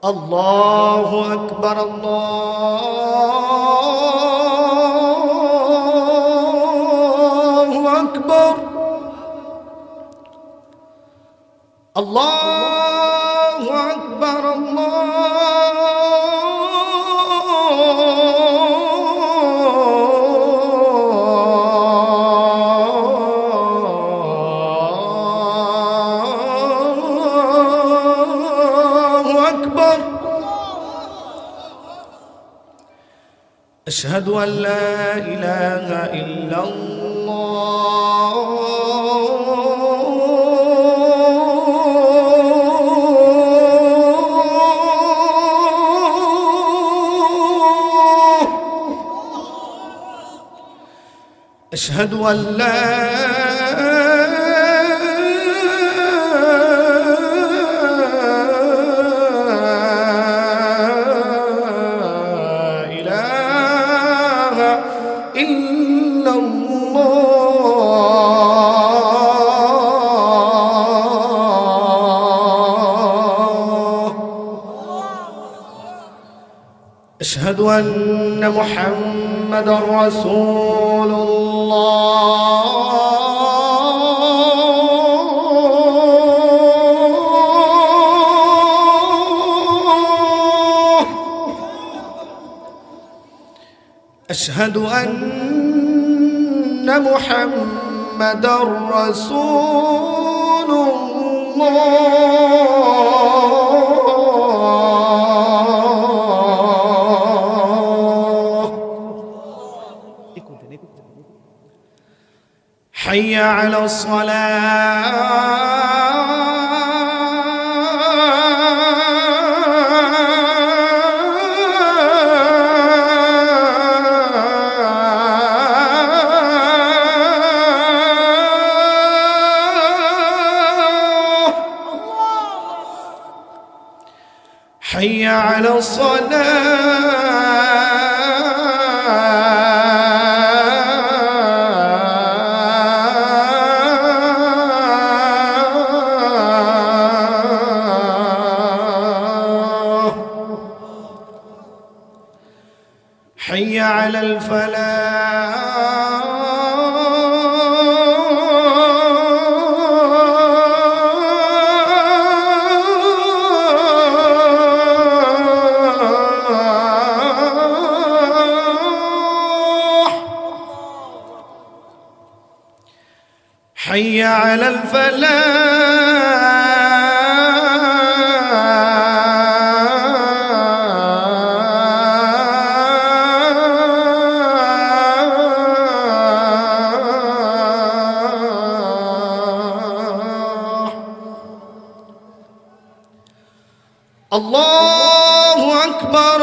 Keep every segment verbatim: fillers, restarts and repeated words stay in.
আল্লাহু আকবার, আল্লাহু আকবার, আল্লাহু আকবার, আল্লাহু আকবার। أشهد أن لا إله إلا الله أشهد أن لا إلا الله أشهد أن محمدا رسول الله أشهد أن محمدا رسول الله حي على الصلاة حي على الصلاة حي على الفلاح حي على الفلاح الله أكبر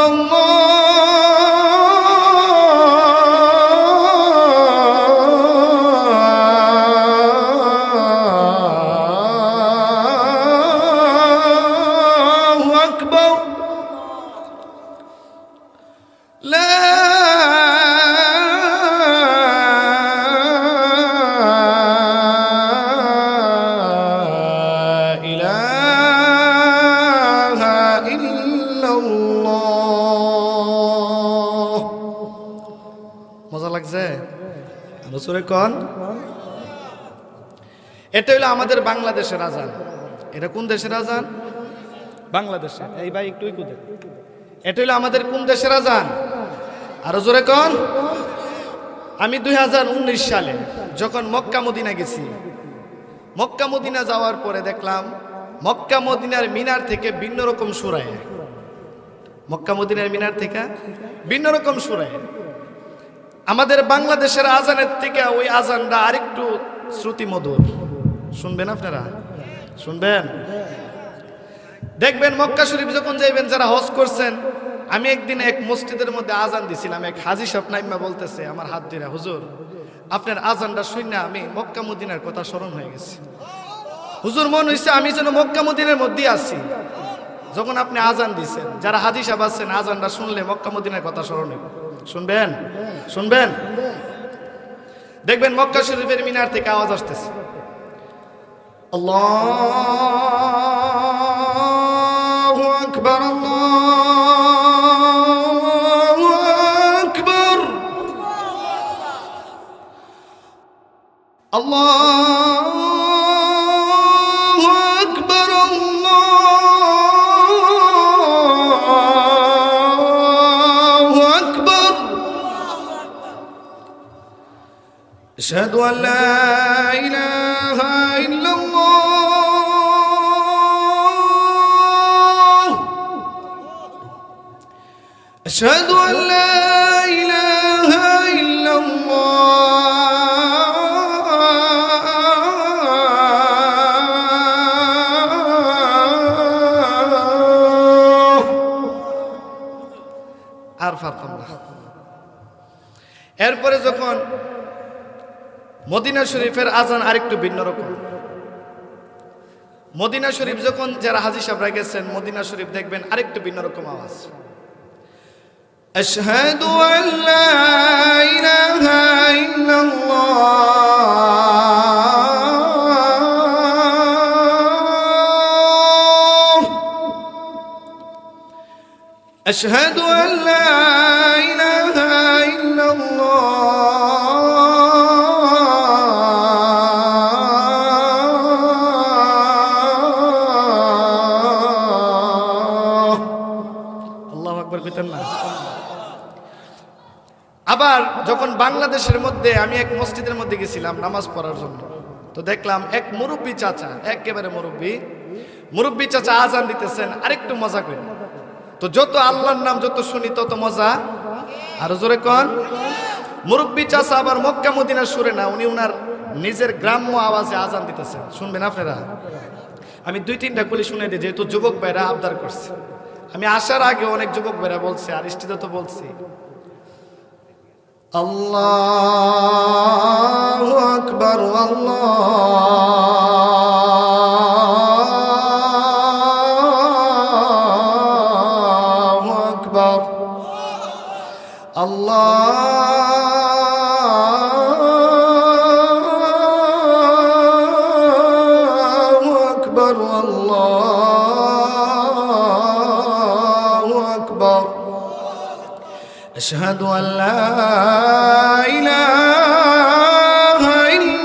الله أكبر لا إله إلا الله মজা লাগছে রসুরে কোন এটা হলো আমাদের বাংলাদেশের আজান। এটা কোন দেশের আজান? বাংলাদেশে। এই ভাই একটু কুদে। এটা হলো আমাদের কোন দেশের আজান? আরো জোরে কোন। আমি দুই হাজার উনিশ সালে যখন মক্কা মদিনা গেছি, মক্কা মদিনা যাওয়ার পরে দেখলাম মক্কা মদিনার মিনার থেকে ভিন্ন রকম সুরায়, মক্কা মদিনার মিনার থেকে ভিন্ন রকম সুরায়। আমাদের বাংলাদেশের আজানের থেকে ওই আজানটা আরেকটু শ্রুতি মধুর। শুনবেন আপনারা? শুনবেন? দেখবেন মক্কা শরীফ যখন যাইবেন, যারা হজ করছেন, আমি একদিন এক মসজিদের মধ্যে আজান দিছিলাম, এক হাজী সাহেব নাইমা বলতেছে আমার হাত ধরে, হুজুর আপনার আজানটা শুনে আমি মক্কা মদিনার কথা স্মরণ হয়ে গেছি। হুজুর মন হইছে আমি যেন মক্কা মদিনার মধ্যে আছি যখন আপনি আজান দিছেন। যারা হাজী সাহেব আছেন আজানটা শুনলে মক্কা মদিনার কথা স্মরণ হবে। শুনবেন? শুনবেন? দেখবেন মক্কা শরীফের মিনার থেকে আওয়াজ আসতেছে, আল্লাহু আকবার। আকবার আল্লাহু আকবার আল্লাহু আকবার আল্লাহু আকবার আশহাদু আল লা ইলাহা ইল্লাল্লাহ আশহাদু আল লা ইলাহা ইল্লাল্লাহ আর ফারকাম না। এরপরে যখন মদিনা শরীফের আজান আরেকটু ভিন্ন রকম। মদিনা শরীফ যখন যারা হাজী সাহেবরা গেছেন মদিনা শরীফ দেখবেন আরেকটু ভিন্ন রকম আওয়াজ। আশহাদু আল্লা ইলাহা ইল্লাল্লাহ আশহাদু আল্লা ইলাহা ইল্লাল্লাহ আবার যখন বাংলাদেশের মধ্যে আমি এক মসজিদের মধ্যে গেছিলাম নামাজ পড়ার জন্য, তো দেখলাম এক মুরব্বী চাচা, একেবারে মুরব্বী মুরব্বী চাচা আজান দিতেছেন আরেকটু মজা করে। তো যত আল্লাহর নাম যত শুনি তত মজা। আর জোরে কোন মুরব্বী চাচা আবার মক্কা মদিনার সুরে না, উনি উনার নিজের গ্রাম্য আওয়াজে আজান দিতেছেন। শুনবেন আপনারা? আমি দুই তিনটা কলি শুনে দিই, যেহেতু যুবক ভাইরা আবদার করছে। আমি আসার আগে অনেক যুবক ভাইরা বলছে, আর স্টেজে তো বলছি, আল্লাহু আকবার আল্লাহু আকবার আল্লাহু আকবার আল্লাহু আকবার আশহাদু আল্লা ইলাহা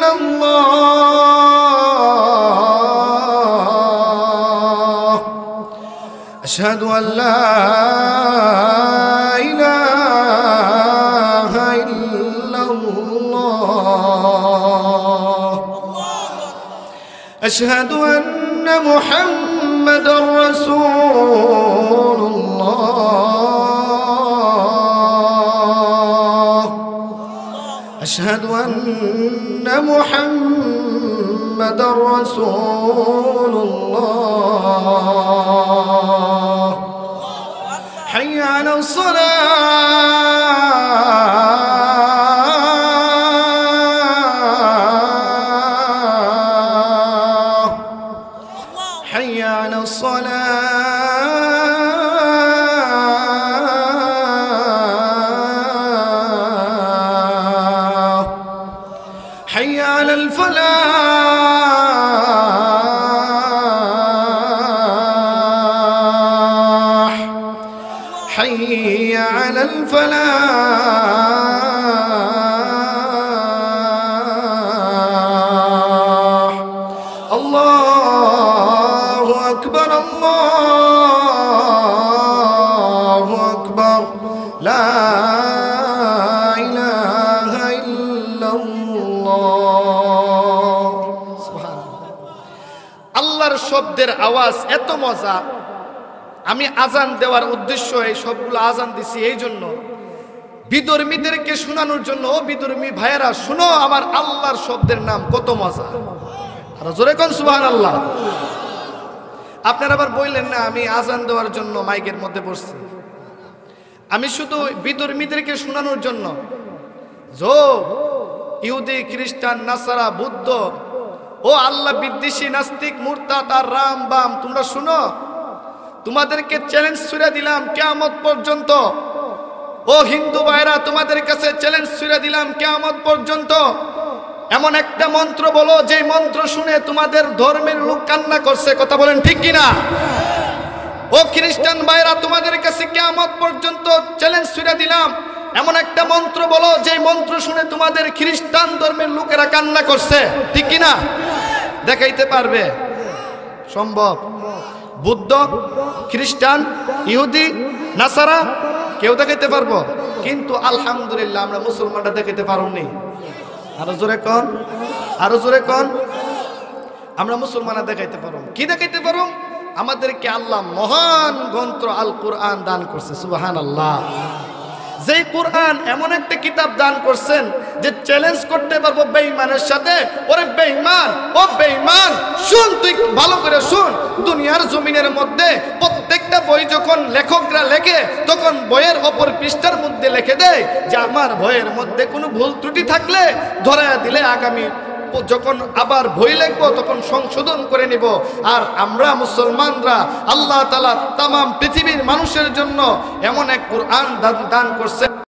ইল্লাল্লাহ আশহাদু আল্লা ইলাহা ইল্লাল্লাহ আশহাদু আন্না মুহাম্মাদার রাসূলুল্লাহ আশহাদু আন্না মুহাম্মাদার রাসূলুল্লাহ হাইয়া আলাস সালাহ হাইয়া আলাস সালাহ حي على الفلاح حي على الفلاح الله أكبر الله أكبر لا إله إلا الله سبحان الله আল্লাহর শব্দের আওয়াজ এত মজা। আমি আজান দেওয়ার উদ্দেশ্য এই সবগুলো আজান দিছি এই জন্য, বিধর্মীদেরকে শোনানোর জন্য। ও বিধর্মী ভাইয়েরা শুনো, আমার আল্লাহর শব্দের নাম কত মজা। আর জোরে কোন সুবহানাল্লাহ। আপনারা আবার বললেন না আমি আজান দেওয়ার জন্য মাইকের মধ্যে বসছি। আমি শুধু বিধর্মীদেরকে শোনানোর জন্য। যো ইহুদি খ্রিস্টান নাসারা বুদ্ধ ও আল্লাহ বিদ্বেষী নাস্তিক মুরতাদ আর রাম বাম, তোমরা শুনো, তোমাদেরকে চ্যালেঞ্জ ছুড়ে দিলাম কিয়ামত পর্যন্ত। ও হিন্দু ভাইরা, তোমাদের কাছে চ্যালেঞ্জ ছুড়ে দিলাম কিয়ামত পর্যন্ত এমন একটা মন্ত্র বলো যে মন্ত্র শুনে তোমাদের ধর্মের লোক কান্না করছে। কথা বলেন ঠিক কিনা? ও খ্রিস্টান ভাইরা, তোমাদের কাছে কিয়ামত পর্যন্ত চ্যালেঞ্জ ছুড়ে দিলাম, এমন একটা মন্ত্র বলো যে মন্ত্র শুনে তোমাদের খ্রিস্টান ধর্মের লোকেরা কান্না করছে, ঠিক কি না? দেখাইতে পারবে? সম্ভব? বুদ্ধ, খ্রিস্টান, ইহুদি, নাসারা কেউ দেখাইতে পারবো? কিন্তু আলহামদুলিল্লাহ আমরা মুসলমানরা দেখাইতে পারোনি। আরো জোরে কোন, আরো জোরে কোন। আমরা মুসলমানরা দেখাইতে পারো। কি দেখাইতে পারো? আমাদেরকে আল্লাহ মহান গ্রন্থ আল কোরআন দান করছে, সুবহানাল্লাহ। যেই কোরআন এমন একটা কিতাব দান করছেন যে চ্যালেঞ্জ করতে পারবো বেঈমানের সাথে। ওরে বেঈমান, ও বেঈমান, শুন, তুই ভালো করে শুন। দুনিয়ার জমিনের মধ্যে প্রত্যেকটা বই যখন লেখকরা লেখে, তখন বইয়ের অপর পৃষ্ঠার মধ্যে লিখে দেয় যে আমার বইয়ের মধ্যে কোনো ভুল ত্রুটি থাকলে ধরায়া দিলে আগামী যখন আবার বই লিখবো তখন সংশোধন করে নিব। আর আমরা মুসলমানরা আল্লাহ তাআলা তামাম পৃথিবীর মানুষের জন্য এমন এক কোরআন দান করছে।